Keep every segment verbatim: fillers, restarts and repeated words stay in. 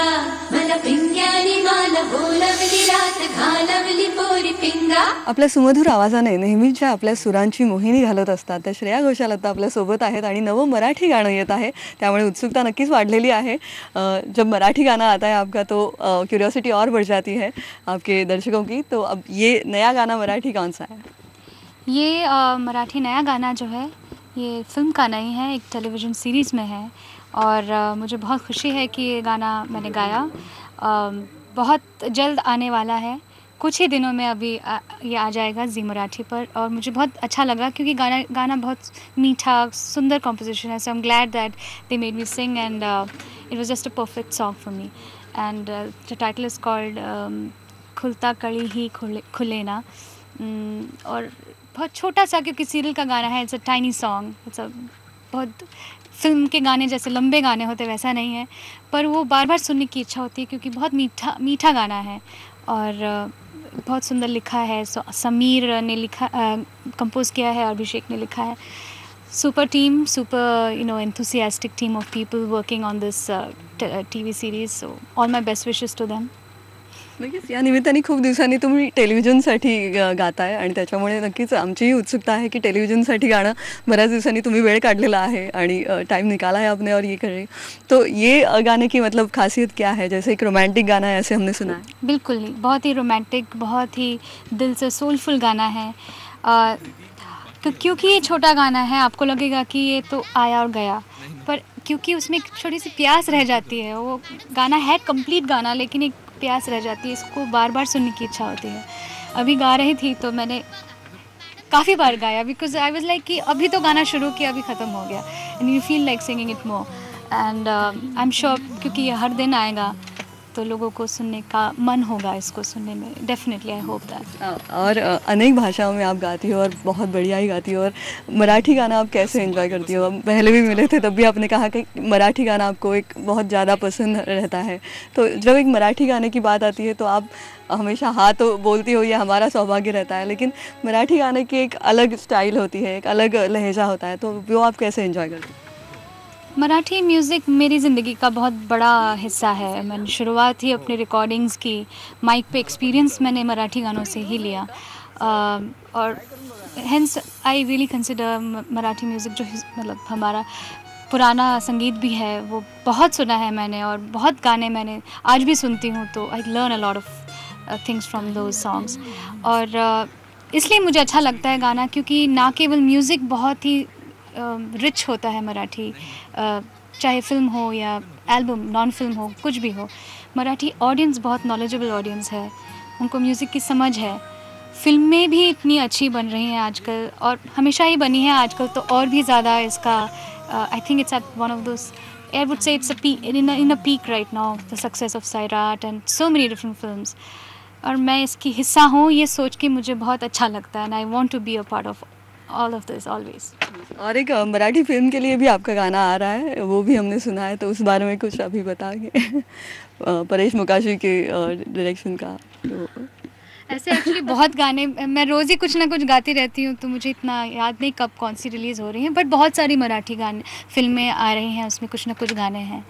पिंगा मला पिंग्यानी माला बोलवली रात घालवली पोरी पिंगा. आपल्या सुमधुर आवाजाने नेहमीच्या आपल्या सुरांची मोहिनी घालत असतात त्या श्रेया घोषाल आता आपल्या सोबत आहेत आणि नवं मराठी गाणं येत आहे, त्यामुळे उत्सुकता नक्कीच वाढलेली आहे. जब मराठी गाना आता है आपका तो क्यूरियोसिटी और बढ़ जाती है आपके दर्शकों की. तो अब ये नया गाना मराठी कौन सा है? ये आ, मराठी नया गाना जो है ये फिल्म का नहीं है, एक टेलीविज़न सीरीज़ में है और आ, मुझे बहुत खुशी है कि ये गाना मैंने गाया. आ, बहुत जल्द आने वाला है, कुछ ही दिनों में अभी आ, ये आ जाएगा जी मराठी पर. और मुझे बहुत अच्छा लगा क्योंकि गाना गाना बहुत मीठा सुंदर कंपोजिशन है. So I am glad that they made me sing and it was just a perfect song for me. And the title is called Khulta Kali ही खुले खुले ना. और बहुत छोटा सा क्योंकि सीरियल का गाना है, it's a tiny song. It's a बहुत फिल्म के गाने जैसे लंबे गाने होते वैसा नहीं है, पर वो बार बार सुनने की इच्छा होती है क्योंकि बहुत मीठा मीठा गाना है और बहुत सुंदर लिखा है. समीर ने लिखा कंपोज़ किया है और अभिषेक ने लिखा है. Super team, super you know enthusiastic team of people working on this TV series. So all my best wishes to them. नक्कीच या निमित्ताने खूप दिवसांनी तुम्ही टेलिव्हिजनसाठी गाताय आणि त्याच्यामुळे नक्कीच आमचीही उत्सुकता आहे की टेलिव्हिजनसाठी गाणं बऱ्याच दिवसांनी तुम्ही वेळ काढलेला आहे आणि टाइम निकाला है आपने और ये कर रही. तो ये गाने की मतलब खासियत क्या है? जैसे एक रोमांटिक गाना है ऐसे हमने सुना है. बिल्कुल नहीं, बहुत ही रोमांटिक, बहुत ही दिल से सोलफुल गाना है. आ, तो क्योंकि ये छोटा गाना है आपको लगेगा कि ये तो आया और गया, पर क्योंकि उसमें एक छोटी सी प्यास रह जाती है. वो गाना है कंप्लीट गाना लेकिन एक प्यास रह जाती है, इसको बार बार सुनने की इच्छा होती है. अभी गा रही थी तो मैंने काफ़ी बार गाया बिकॉज आई वाज लाइक कि अभी तो गाना शुरू किया अभी ख़त्म हो गया and you feel like singing it more. And I am sure क्योंकि ये हर दिन आएगा तो लोगों को सुनने का मन होगा इसको सुनने में. Definitely I hope that. और अनेक भाषाओं में आप गाती हो और बहुत बढ़िया ही गाती हो. और मराठी गाना आप कैसे एंजॉय करती हो? पहले भी मिले थे तब भी आपने कहा कि मराठी गाना आपको एक बहुत ज़्यादा पसंद रहता है. तो जब एक मराठी गाने की बात आती है तो आप हमेशा हाँ तो बोलती हो, ये हमारा सौभाग्य रहता है, लेकिन मराठी गाने की एक अलग स्टाइल होती है, एक अलग लहजा होता है, तो वो आप कैसे एंजॉय करती हो? मराठी म्यूज़िक मेरी ज़िंदगी का बहुत बड़ा हिस्सा है. मैंने शुरुआत ही अपने रिकॉर्डिंग्स की माइक पे एक्सपीरियंस मैंने मराठी गानों से ही लिया. uh, और hence I really consider Marathi music जो मतलब हमारा पुराना संगीत भी है वो बहुत सुना है मैंने और बहुत गाने मैंने आज भी सुनती हूँ. तो I learn a lot of things from those songs. और uh, इसलिए मुझे अच्छा लगता है गाना क्योंकि ना केवल म्यूज़िक बहुत ही रिच uh, होता है मराठी, uh, चाहे फिल्म हो या एल्बम, नॉन फिल्म हो, कुछ भी हो. मराठी ऑडियंस बहुत नॉलेजेबल ऑडियंस है, उनको म्यूज़िक की समझ है. फिल्में भी इतनी अच्छी बन रही हैं आजकल और हमेशा ही बनी है आजकल तो और भी ज़्यादा इसका I think it's at one of those I would say it's a peak in in a peak right now, the success of Sairat and so many different films. और मैं इसकी हिस्सा हूँ ये सोच के मुझे बहुत अच्छा लगता है and I want to be a part of all of this always. और एक मराठी फिल्म के लिए भी आपका गाना आ रहा है, वो भी हमने सुना है, तो उस बारे में कुछ अभी बता के परेश मुकाशी के डायरेक्शन का. तो ऐसे एक्चुअली बहुत गाने मैं रोज़ ही कुछ ना कुछ गाती रहती हूँ तो मुझे इतना याद नहीं कब कौन सी रिलीज़ हो रही हैं, बट बहुत सारी मराठी गाने फिल्में आ रही हैं, उसमें कुछ ना कुछ गाने हैं.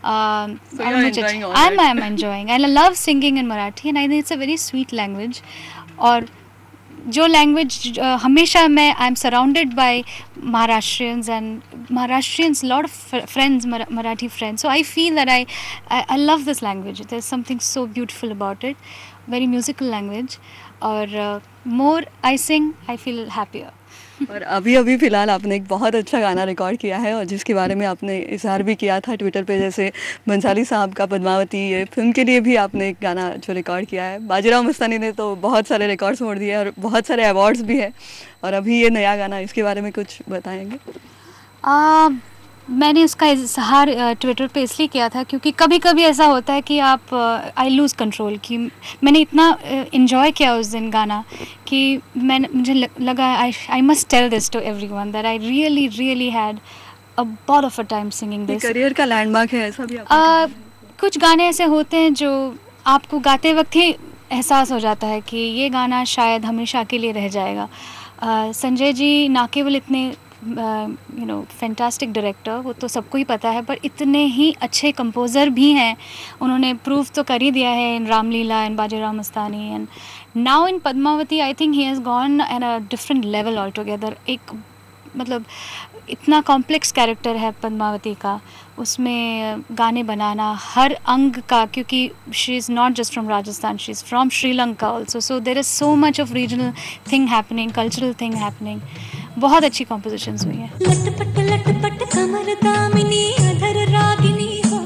I am I am enjoying. I love singing in Marathi and I think it's a very sweet language. और जो लैंग्वेज हमेशा मैं I am surrounded by Maharashtrians and Maharashtrians lot of friends, Marathi friends. So I feel that I I love this language. There is something so beautiful about it. Very musical language और more I sing I feel happier. और अभी अभी फ़िलहाल आपने एक बहुत अच्छा गाना रिकॉर्ड किया है और जिसके बारे में आपने इजहार भी किया था ट्विटर पे, जैसे बंसाली साहब का पद्मावती, ये फिल्म के लिए भी आपने एक गाना जो रिकॉर्ड किया है. बाजीराव मस्तानी ने तो बहुत सारे रिकॉर्ड्स मोड़ दिए और बहुत सारे अवार्ड्स भी हैं, और अभी ये नया गाना, इसके बारे में कुछ बताएंगे? आ, मैंने उसका इजहार ट्विटर पे इसलिए किया था क्योंकि कभी कभी ऐसा होता है कि आप आई लूज़ कंट्रोल, कि मैंने इतना इन्जॉय किया उस दिन गाना कि मैंने मुझे लगा I I must tell this to everyone that I really really had a lot of a time singing this. Career का लैंडमार्क है ऐसा भी? uh, कुछ गाने ऐसे होते हैं जो आपको गाते वक्त ही एहसास हो जाता है कि ये गाना शायद हमेशा के लिए रह जाएगा. uh, संजय जी ना केवल इतने यू नो फैंटास्टिक डायरेक्टर, वो तो सबको ही पता है, पर इतने ही अच्छे कंपोज़र भी हैं। उन्होंने प्रूव तो कर ही दिया है in Ramleela and Bajirao Mastani, and now in Padmavati I think he has gone at a different level all together. एक मतलब इतना कॉम्प्लेक्स कैरेक्टर है पद्मावती का, उसमें गाने बनाना हर अंग का, क्योंकि she is not just from Rajasthan, she is from Sri Lanka also, so there is so much of regional thing happening, cultural thing happening. बहुत अच्छी कॉम्पोजिशंस हुई हैं। लटपट लटपट कमर दामिनी अधर रागिनी हो,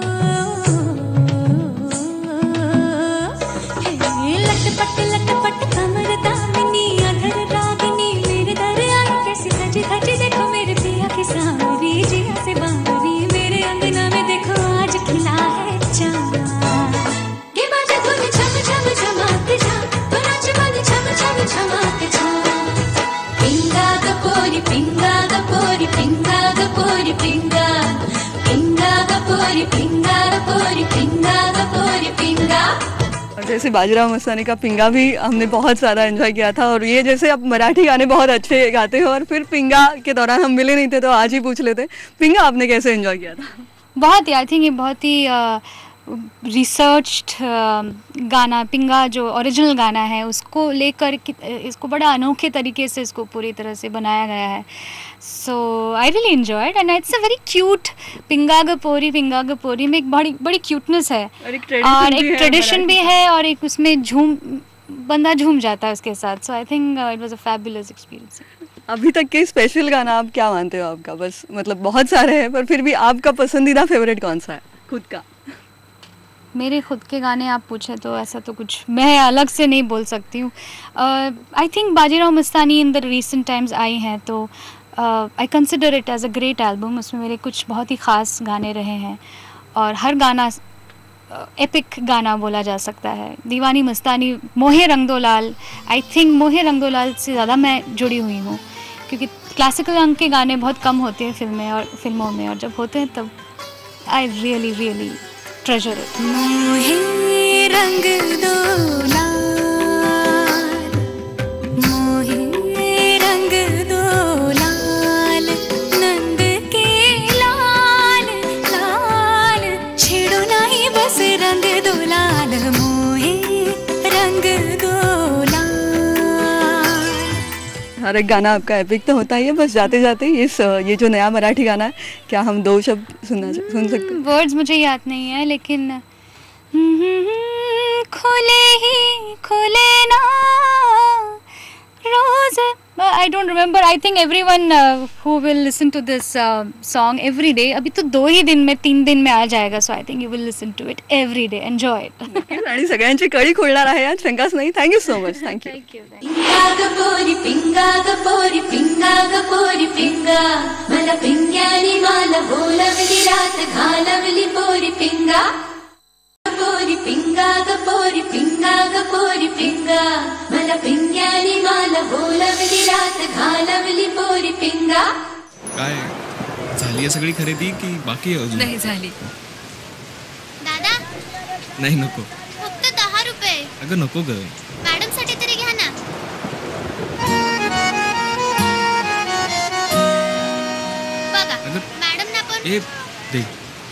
हे लटपट लटपट कमर दामिनी अधर रागिनी, मेरे दर आई कैसी सजी धजी, देखो मेरे पिया की सावरी जिया से बावरी, मेरे अंगना में देखो आज खिला है चाँद। ये बाजे धुन छम छम छमाते जा, तो नाच मन छम छम छमाते जा। पिंगा गपोरी पिंगा गपोरी पिंगा गपोरी पिंगा, पिंगा गपोरी पिंगा गपोरी पिंगा गपोरी पिंगा। जैसे बाजीराव मस्तानी का पिंगा भी हमने बहुत ज़्यादा एंजॉय किया था, और ये जैसे आप मराठी गाने बहुत अच्छे गाते हो, और फिर पिंगा के दौरान हम मिले नहीं थे तो आज ही पूछ लेते, पिंगा आपने कैसे एंजॉय किया था? बहुत ही, आई थिंक ये बहुत ही रिसर्च्ड गाना, पिंगा जो ओरिजिनल गाना है उसको लेकर इसको बड़ा अनोखे तरीके से इसको पूरी तरह से बनाया गया है। So I really enjoyed and it's a very cute, Pinga Gapori Pinga Gapori में एक बड़ी बड़ी क्यूटनेस है, और एक ट्रेडिशन भी है, और एक उसमें झूम बंदा झूम जाता है उसके साथ। So I think it was a fabulous experience. अभी तक के स्पेशल गाना आप क्या मानते हो आपका? बस मतलब बहुत सारे हैं, पर फिर भी आपका पसंदीदा फेवरेट कौन सा है खुद का? मेरे खुद के गाने आप पूछे तो ऐसा तो कुछ मैं अलग से नहीं बोल सकती हूँ। I think Bajirao Mastani in the recent times I हैं, तो I consider it as a great album. उसमें मेरे कुछ बहुत ही ख़ास गाने रहे हैं, और हर गाना एपिक uh, गाना बोला जा सकता है। दीवानी मस्तानी, मोहे रंग दो लाल, आई थिंक मोहे रंग दो लाल से ज़्यादा मैं जुड़ी हुई हूँ, क्योंकि क्लासिकल अंग के गाने बहुत कम होते हैं फिल्में और फिल्मों में, और जब होते हैं तब I really really treasure it. Mohe Rang दो लाल, मोहे रंग दो लाल, नंद के लाल लाल, छेड़ो नहीं बस रंग दो लाल, मोहे रंग दो लाल। हर एक गाना आपका एपिक तो होता ही है। बस जाते जाते इस ये जो नया मराठी गाना है, क्या हम दो शब्द सुनना सुन सकते हैं? वर्ड्स मुझे याद नहीं है, लेकिन खोले ही खोले ना रोज, I don't remember. I think everyone who will listen to this song every day, अभी तो दो ही दिन में तीन दिन में आ जाएगा, so I think you will listen to it every day, enjoy it. आणि सगळ्यांची कळी खोलणार आहे आज, शंकाच नाही। Thank you so much. Thank you. Thank you. Pinga Gapori Pinga Gapori Pinga Gapori Pinga, मला पिंग्यानी माला बोलवली रात घालवली पोरी पिंगा गपोरी पिंगा गपोरी पिंगा गपोरी पिंगा, मला पिंग्यानी माला बोलवली रात घालवली पोरी पिंगा। काय झाली आहे सगळी खरेदी की बाकी आहे अजून? नाही झाली। दादा नाही नको। फक्त दहा रुपये। अगं नको ग, मॅडम साठी तरी घ्या ना। बघा मॅडम ना पण ए दे।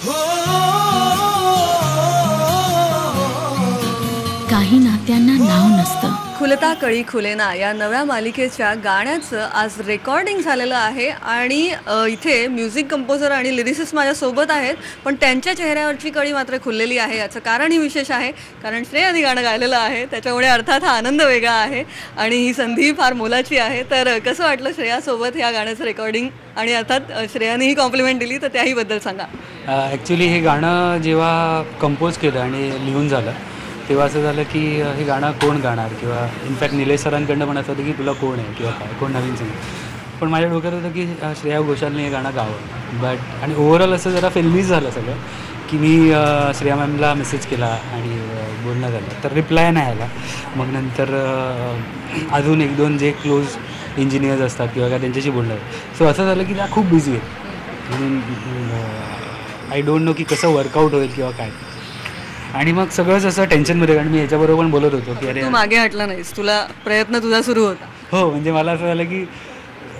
काही नात्यांना नाव नसतं। खुलता कळी खुलेना या नव्या मालिकेच्या गाण्याचं आज रेकॉर्डिंग झालेलं आहे, आणि अ, इथे म्युझिक कंपोजर आणि लिरिसिस्ट माझ्यासोबत आहेत, पण त्यांच्या चेहऱ्यावरची कळी मात्र खुललेली आहे। याचं कारणही विशेष आहे, कारण श्रेयाने गाणं गायलेलं आहे, त्याच्यामुळे अर्थात हा आनंद वेगळा आहे, आणि ही संधी फार मोलाची आहे। तर कसं वाटलं श्रेयासोबत या गाण्याचं रेकॉर्डिंग, आणि अर्थात अ, श्रेयानेही कॉम्प्लिमेंट दिली, तर त्याहीबद्दल सांगा। ॲक्च्युली हे गाणं जेव्हा कंपोज केलं आणि लिहून झालं, तेव्हा असं झालं की हे गाणं कोण गाणार, किंवा इनफॅक्ट निलेश सरांकडनं पण असं होतं की तुला कोण आहे किंवा काय, कोण नवीन सिंगर। पण माझ्या डोक्यात होतं की श्रेया घोषालने हे गाणं गावं, बट आणि ओव्हरऑल असं जरा फिल्मीच झालं सगळं, की मी श्रेया मॅमला मेसेज केला आणि बोलणं झालं, तर रिप्लाय नाही आला। मग नंतर अजून एक दोन जे क्लोज इंजिनियर्स असतात किंवा काय त्यांच्याशी बोलणं झालं। सो असं झालं की त्या खूप बिझी आहेत, म्हणून आय डोंट नो की कसं वर्कआउट होईल किंवा काय, आणि मग सगळंच असं टेन्शनमध्ये, कारण मी याच्याबरोबर पण बोलत होतो की अरे तू मागे हटला नाहीस, तुला प्रयत्न तुझा सुरू होता। हो, म्हणजे मला असं झालं की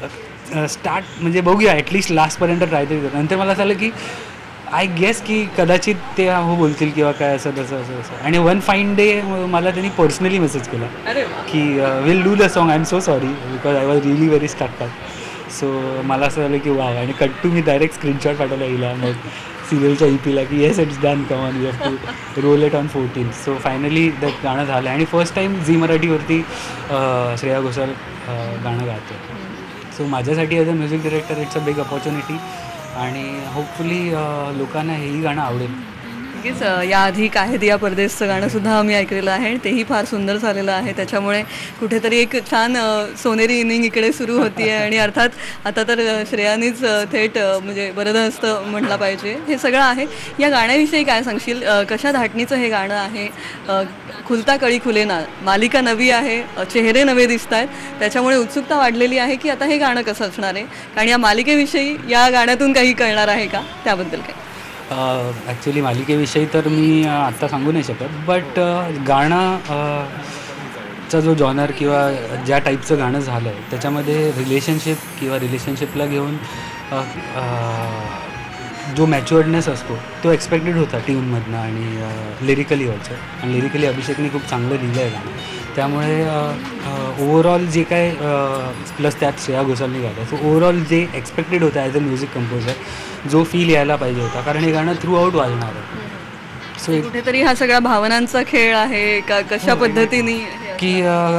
स्टार्ट म्हणजे बघूया ॲटलिस्ट लास्टपर्यंत ट्राय तरी करू. नंतर मला असं आलं की आय गेस की कदाचित ते हो बोलतील किंवा काय असं तसं असं असं. आणि वन फाईन डे मला त्यांनी पर्सनली मेसेज केला की will do the song, I am so sorry because I was really very stuck up. So मला असं झालं की वाव. आणि cut to me direct screenshot पाठवला हिला मग सिरियलच्या ई पीला की yes it's done, come on, you have to roll it on fourteen. So finally that गाणं झालं. आणि फर्स्ट टाईम झी मराठीवरती श्रेया घोषाल गाणं गातो. सो माझ्यासाठी as a music director it's a big opportunity. आणि होपफुली लोकांना हेही गाणं आवडेल. नक्कीच. याआधी काय दिया परदेसचं गाणंसुद्धा आम्ही ऐकलेलं आहे आणि तेही फार सुंदर झालेलं आहे. त्याच्यामुळे कुठेतरी एक छान सोनेरी इनिंग इकडे सुरू होती आहे. आणि अर्थात आता तर श्रेयानीच थेट म्हणजे बरदहस्त म्हटला पाहिजे. हे सगळं आहे. या गाण्याविषयी काय सांगशील? कशा धाटणीचं हे गाणं आहे? खुलता कळी खुले ना, मालिका नवी आहे, चेहरे नवे दिसत आहेत, त्याच्यामुळे उत्सुकता वाढलेली आहे की आता हे गाणं कसं असणार आहे. कारण या मालिकेविषयी या गाण्यातून काही कळणार आहे का? त्याबद्दल काय? ॲक्च्युली मालिकेविषयी तर मी आत्ता सांगू नाही शकत. बट गाणं चा जो जॉनर किंवा ज्या टाईपचं गाणं झालं आहे त्याच्यामध्ये रिलेशनशिप किंवा रिलेशनशिपला घेऊन जो मॅच्युअर्डनेस असतो तो एक्सपेक्टेड होता ट्यूनमधनं आणि लिरिकली ऑल्सो. आणि लिरिकली अभिषेकने खूप चांगलं लिहिलं आहे गाणं. त्यामुळे ओव्हरऑल जे काय प्लस त्यात श्रेया घोषालने गायलं, सो ओव्हरऑल जे एक्सपेक्टेड होतं ॲज अ म्युझिक कंपोजर जो फील यायला पाहिजे होता, कारण हे गाणं थ्रू आऊट वाजणार आहे. सो कुठेतरी हा सगळा भावनांचा खेळ आहे का? कशा पद्धतीने की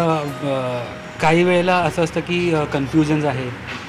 काही वेळेला असं असतं की कन्फ्युजन्स आहे,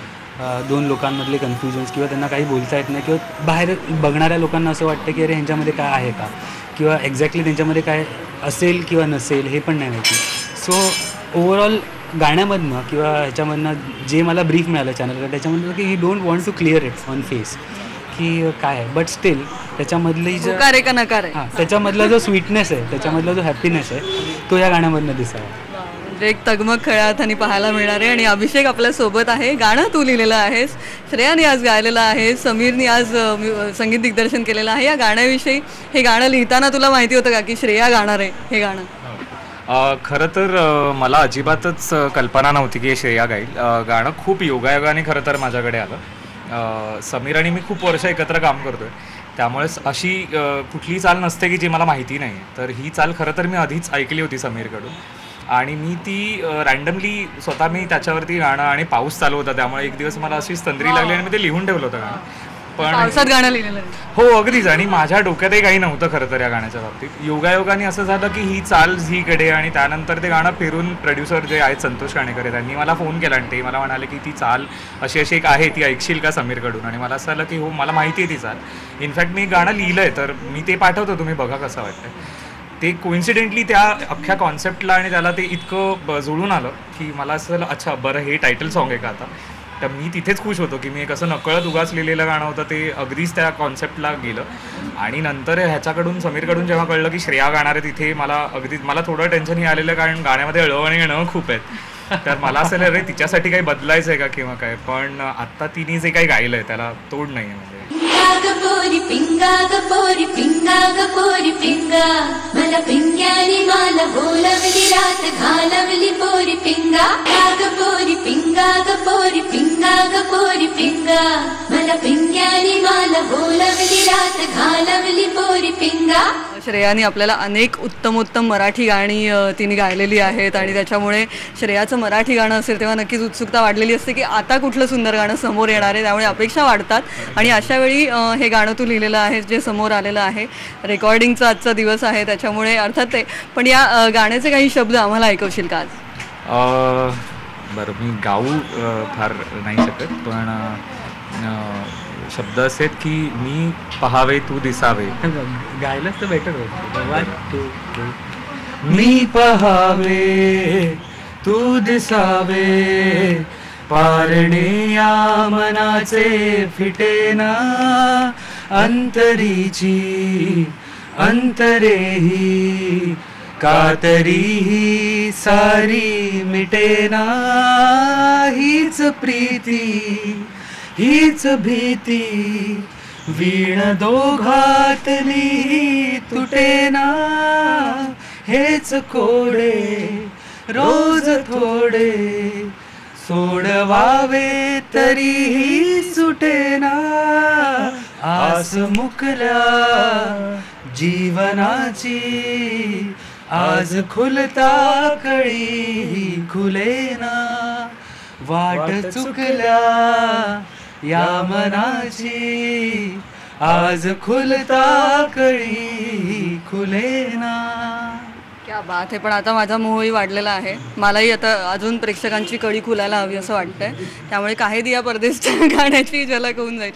दोन लोकांमधले कन्फ्युजन्स किंवा त्यांना काही बोलता येत नाही किंवा बाहेर बघणाऱ्या लोकांना असं वाटतं की अरे ह्यांच्यामध्ये काय आहे का किंवा एक्झॅक्टली त्यांच्यामध्ये काय असेल किंवा नसेल हे पण नाही माहिती. सो ओव्हरऑल गाण्यामधनं किंवा ह्याच्यामधनं जे मला ब्रीफ मिळालं चॅनलला त्याच्यामधलं की he don't want to clear it on face की काय आहे, बट स्टील त्याच्यामधली जो नकार आहे का नकार आहे हां त्याच्यामधला जो स्वीटनेस आहे, त्याच्यामधला जो हॅपीनेस आहे तो या गाण्यामधनं दिसावा. म्हणजे एक तगमग खळ्या हाताने पाहायला मिळणार आहे. आणि अभिषेक आपल्यासोबत आहे. गाणं तू लिहिलेलं आहेस, श्रेयाने आज गायलेलं आहे, समीरने आज संगीत दिग्दर्शन केलेलं आहे. या गाण्याविषयी, हे गाणं लिहिताना तुला माहिती होतं का की श्रेया गाणार आहे हे गाणं? खरं तर मला अजिबातच कल्पना नव्हती की श्रेया गाईल. गाणं खूप योगायोगाने खरं तर माझ्याकडे आलं. समीर आणि मी खूप वर्ष एकत्र काम करतो आहे, त्यामुळे अशी कुठलीही चाल नसते की जी मला माहिती नाही. तर ही चाल खरं तर मी आधीच ऐकली होती समीरकडून आणि मी ती रँडमली स्वतः मी त्याच्यावरती गाणं, आणि पाऊस चालू होता त्यामुळे एक दिवस मला अशी तंद्री लागली आणि मी ते लिहून ठेवलं होतं गाणं. पण पावसात गाणं लिहिलेलं हो अगदीच. आणि माझ्या डोक्यातही काही नव्हतं खरं तर या गाण्याच्या बाबतीत. योगायोगाने असं झालं की ही चाल झीकडे, आणि त्यानंतर ते गाणं फिरून प्रोड्युसर जे आहेत संतोष काणेकर त्यांनी मला फोन केला आणि ते मला म्हणाले की ती चाल अशी अशी एक आहे, ती ऐकशील का समीरकडून? आणि मला असं झालं की हो मला माहिती आहे ती चाल. इनफॅक्ट मी गाणं लिहिलं आहे, तर मी ते पाठवतो, तुम्ही बघा कसं वाटतं. ते कोइन्सिडेंटली त्या अख्ख्या कॉन्सेप्टला आणि त्याला ते इतकं जुळून आलं की मला असं झालं अच्छा बरं हे टायटल सॉन्ग आहे का आता. तर मी तिथेच खुश होतो की मी एक असं नकळत उगाच लिहिलेलं गाणं होतं ते अगदीच त्या कॉन्सेप्टला गेलं. आणि नंतर ह्याच्याकडून समीरकडून जेव्हा कळलं की श्रेया गाणार आहे तिथे मला अगदीच मला थोडं टेन्शनही आलेलं, कारण गाण्यामध्ये अळव आणि ण खूप आहेत. तर मला असं अरे तिच्यासाठी काही बदलायचं आहे का किंवा काय. पण आत्ता तिने जे काही गायलं आहे त्याला तोड नाही आहे. म्हणजे पोरी पिंगा ग पोरी पिंगा ग पोरी पिंगा मला पिंग्यानी माला बोलवली रात घालवली पोरी पिंगा ग पोरी पिंगा ग पोरी पिंगा ग पोरी पिंगा मला पिंग्यानी माला बोलवली रात घालवली पोरी पिंगा. श्रेयाने आपल्याला अनेक उत्तमोत्तम मराठी गाणी तिने गायलेली आहेत आणि त्याच्यामुळे श्रेयाचं मराठी गाणं असेल तेव्हा नक्कीच उत्सुकता वाढलेली असते की आता कुठलं सुंदर गाणं समोर येणार आहे. त्यामुळे अपेक्षा वाढतात आणि अशावेळी हे गाणं तू लिहिलेलं आहे जे समोर आलेलं आहे. रेकॉर्डिंगचा आजचा दिवस आहे त्याच्यामुळे अर्थात ते, पण या गाण्याचे काही शब्द आम्हाला ऐकवशील का आज? बरं मी गाऊ फार नाही शकत, पण शब्द असेल की मी पहावे तू दिसावे. गायलाच तर बेटर होतं. मी पहावे तू दिसावे पारणे या मनाचे फिटेना अंतरीची अंतरेही कातरीही सारी मिटेना. हीच प्रीती हीच भीती वीण दोघातली तुटेना. हेच कोडे रोज थोडे सोडवावे तरीही सुटेना आस मुकल्या जीवनाची आज खुलता कळी खुलेना वाट चुकल्या या मनाची आज खुलता कळी खुलेना. क्या बात आहे. पण आता माझा मोहही वाढलेला आहे. मलाही आता अजून प्रेक्षकांची कळी खुलायला हवी असं वाटतंय. त्यामुळे काही दिया परदेसच्या गाण्याची झलक होऊन जाईल.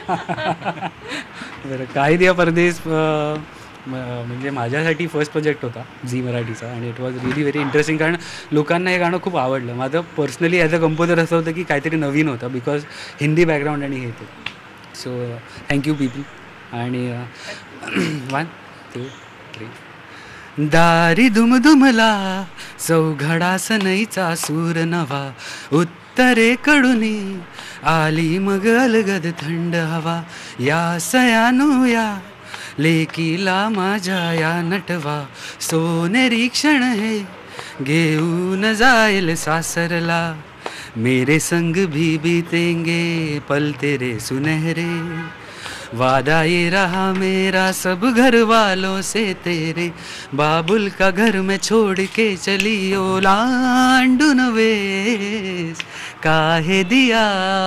बरं, काही दिया परदेस म्हणजे माझ्यासाठी फर्स्ट प्रोजेक्ट होता झी मराठीचा आणि it was really very interesting कारण लोकांना हे गाणं खूप आवडलं. माझं पर्सनली ॲज अ कंपोजर असं होतं की काहीतरी नवीन होतं बिकॉज हिंदी बॅकग्राऊंड आणि हे ते. So thank you people. आणि वन टू थ्री. दारी दुमदुमला चौघडा सनईचा सूर नवा उत्तरेकडून आली मग अलगद थंड हवा या सयानुया लेकीला माझ्या या नटवा सोनेरी क्षण हे घेऊन जाईल सासरला मेरे संग भी बीतेंगे पल तेरे सुनहरे वादा ये रहा मेरा सब घर वालों से तेरे बाबुल का घर में छोड़ के चली ओ लांडून वेस काहे दिया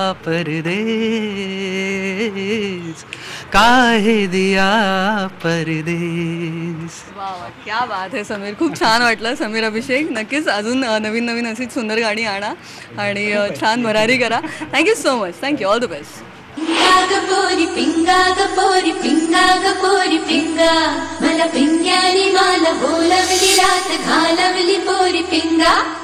परदेस काहे दिया परदेस. वा वा, क्या बात आहे समीर. खूप छान वाटलं समीर अभिषेक. नक्कीच अजून नवीन नवीन अशीच सुंदर गाणी आणा आणि छान भरारी करा. Thank you so much. Thank you. All the best. Pinga Ga Pori पिंगा ग पोरी पिंगा ग पोरी पिंगा मला पिंग्यानी माला बोलवली रात घालवली पोरी पिंगा